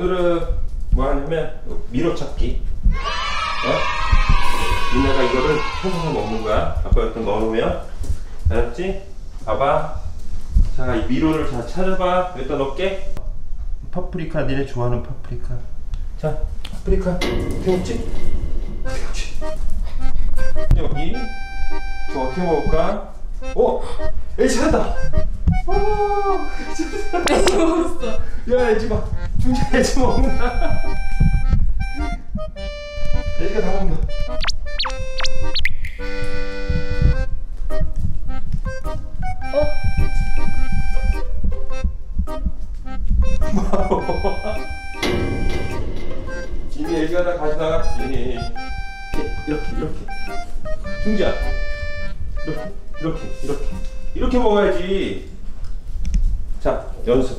오늘은 뭐 하냐면 미로 찾기. 니네가 이거를 찾아서 먹는 거야. 아빠 여기다 넣어놓으면. 알았지? 봐봐. 자, 이 미로를 잘 찾아봐. 여기다 넣을게. 파프리카, 니네 좋아하는 파프리카. 자, 파프리카 태웠지? 여기. 저 어떻게 먹을까? 오! 애지 찾았다! 오! 애지 먹었어. 야, 애지 봐. 중재 애지 먹는다. 애기가 다 먹는다. 이미 애기가 다 가져나갔지. 이렇게 중지야, 이렇게 먹어야지. 자, 연습.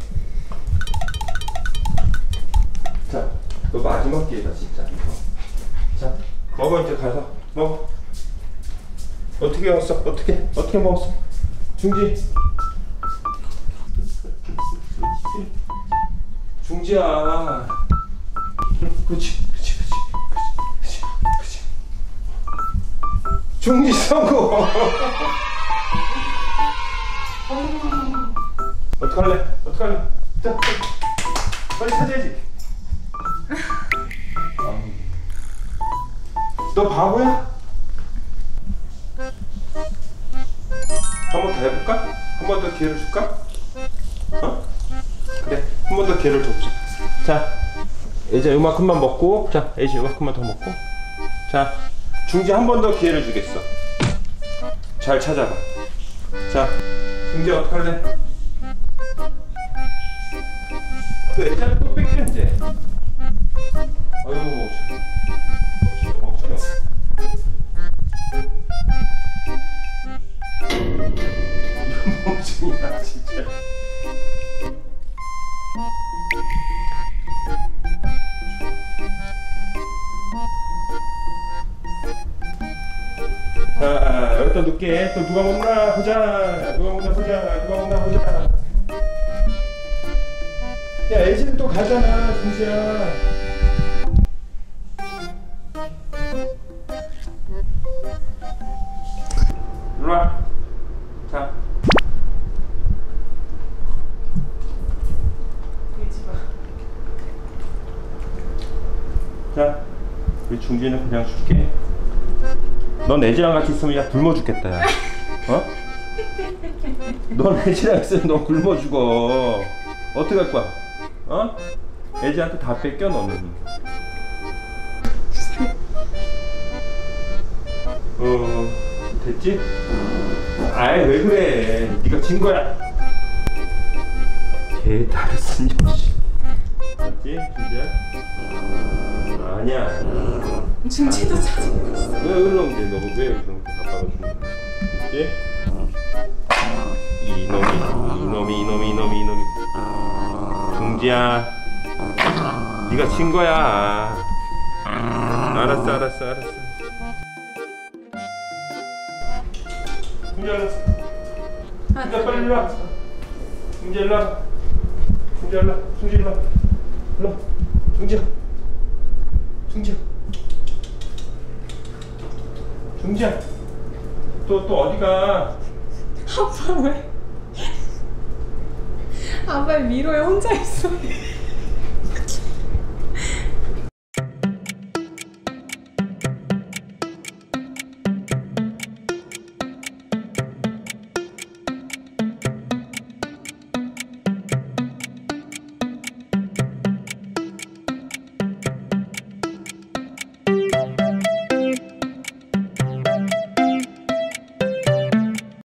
자, 너 마지막 기회다 진짜. 자, 먹어. 이제 가서 먹어. 어떻게 먹었어? 어떻게 먹었어? 중지. 중지야. 그렇지. 중지 성공. 어떡할래? 자, 빨리 찾아야지. 너 바보야? 한 번 더 해볼까? 한 번 더 기회를 줄까? 그래, 한 번 더 기회를 줬지. 자, 이제 요만큼만 먹고, 자, 이제 요만큼만 더 먹고. 자, 중지 한 번 더 기회를 주겠어. 잘 찾아봐. 자, 중지 어떡할래? 그 애자를 또 뺏겨 이제. 아이고 멍청해. 이거 멍청이야 진짜. 자, 여기다 놓을게. 또 누가 먹나 보자. 야, 애지는 또 가잖아, 중지야. 일로와. 자. 자, 우리 중지는 그냥 줄게. 넌 애지랑 같이 있으면 야 굶어 죽겠다. 야. 넌 애지랑 있으면 너 굶어 죽어. 어떻게 할 거야? 애지한테 다 뺏겨 너는. 됐지? 아이 왜 그래? 네가 진 거야. 개 다르슨 녀씨. 맞지? 준비야? 아니야. 중지도 찾은 거. 왜 그러면 돼? 너 왜 그렇게 아빠가 주는 거야? 됐지? 이놈이. 중지야, 네가 진 거야. 알았어. 중지 알았어. 중지 빨리 일로 와. 중지 일로 와. 중지야. 또 어디가? 아빠 왜? 아빠 미로에 혼자 있어.